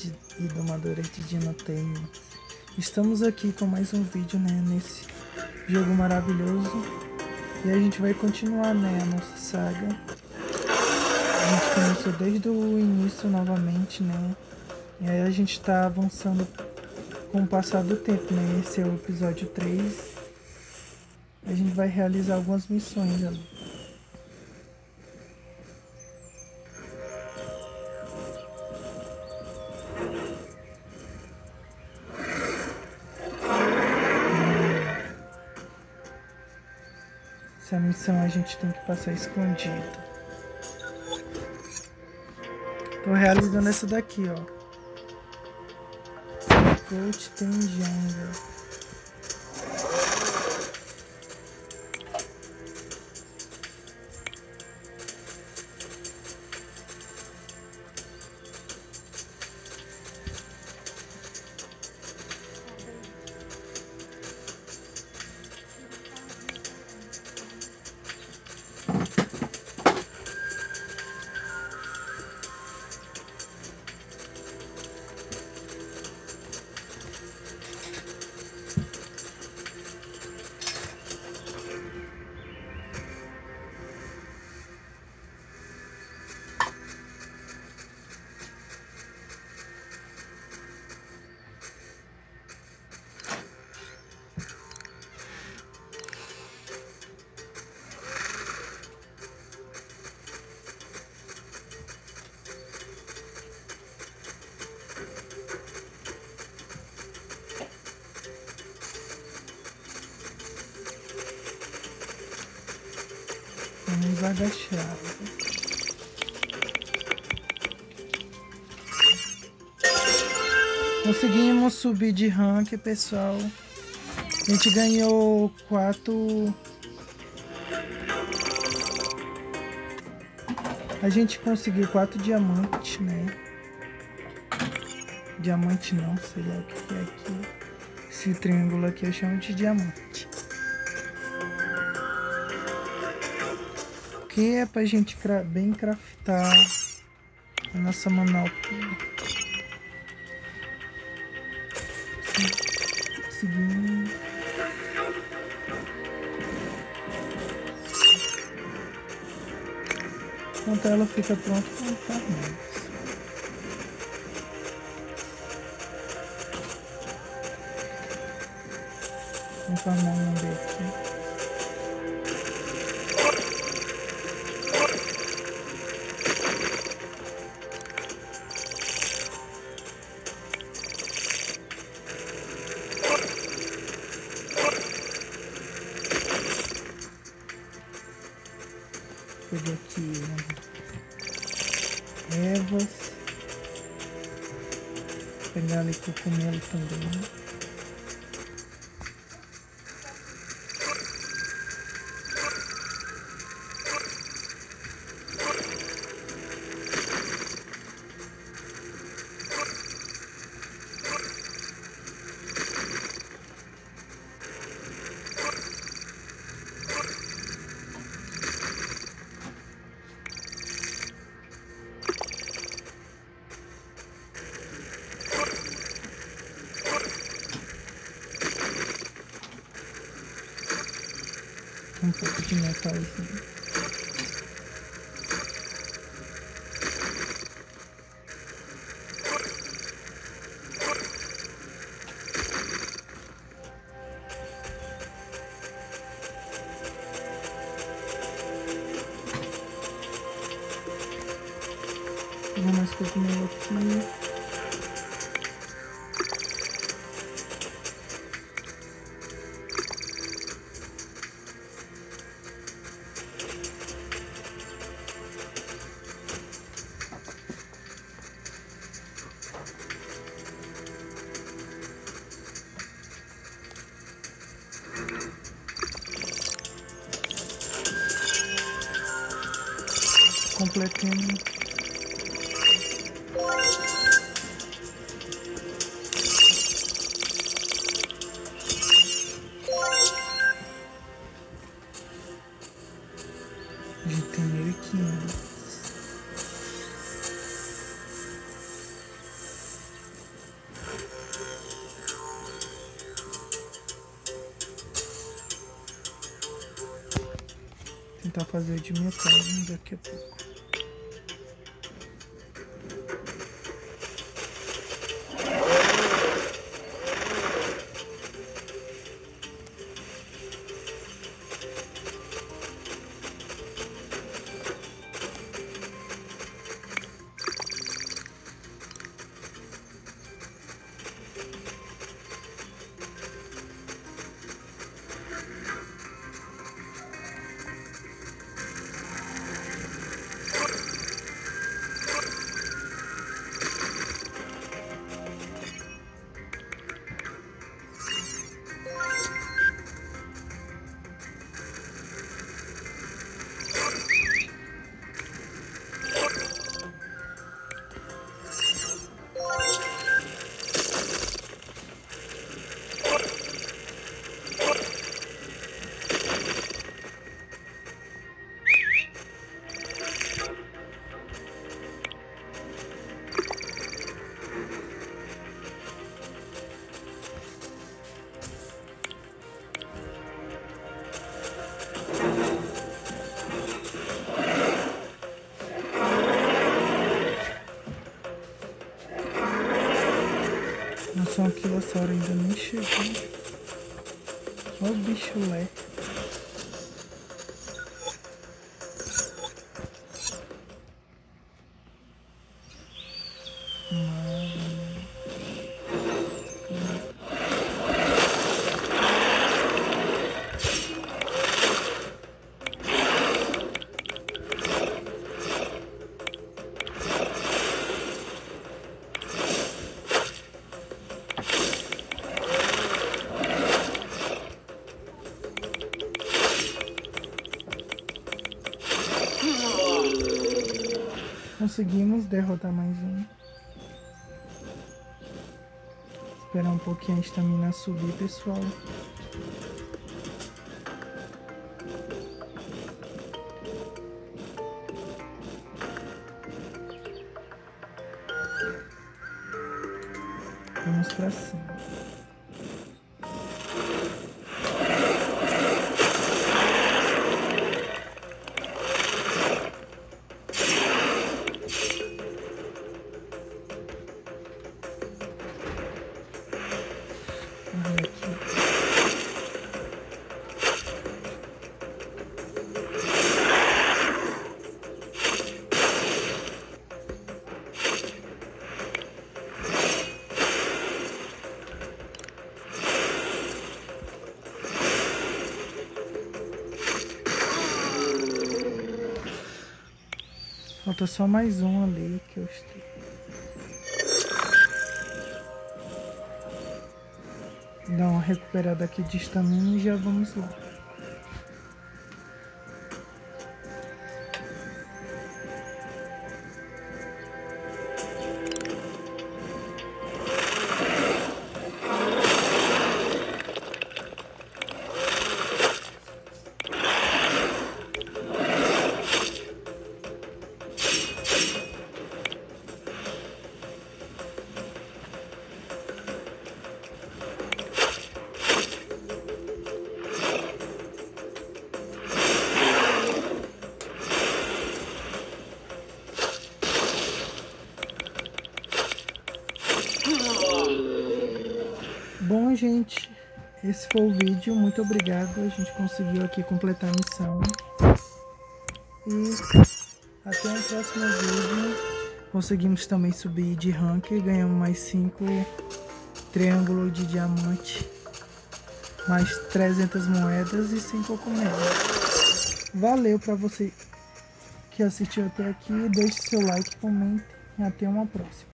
e domadores de Dinotames. Estamos aqui com mais um vídeo, né, nesse jogo maravilhoso. E a gente vai continuar, né, a nossa saga. A gente começou desde o início novamente, né. E aí a gente tá avançando com o passar do tempo, né. Esse é o episódio 3. A gente vai realizar algumas missões ali. Essa missão a gente tem que passar escondido. Tô realizando essa daqui, ó. Coach tem jungle. Vamos agachar. Conseguimos subir de rank, pessoal. A gente ganhou 4. A gente conseguiu 4 diamantes, né? Diamante não, sei lá o que é aqui. Esse triângulo aqui eu chamo de diamante. Que é pra gente bem craftar a nossa manopla. Seguindo. Enquanto ela fica pronta, vamos farmar. Vamos farmar um aqui. Peguei aqui ervas. Vou pegar ali cogumelo também. Um pouco de metalzinho. Vou mais cogumelo aqui. Completando. A gente tem 1.500. tentar fazer o de metal daqui a pouco. Nossa, um quilossauro ainda nem chegou. Olha o bicho lé. Conseguimos derrotar mais um. Esperar um pouquinho a estamina subir, pessoal. Vamos pra cima. Falta só mais um ali que eu estou. Dar uma recuperada aqui de estamina e já vamos lá. Bom, gente, esse foi o vídeo. Muito obrigado. A gente conseguiu aqui completar a missão. E até o próximo vídeo. Conseguimos também subir de rank. Ganhamos mais 5 triângulos de diamante. Mais 300 moedas e 5 cogumelos. Valeu pra você que assistiu até aqui. Deixe seu like, comente e até uma próxima.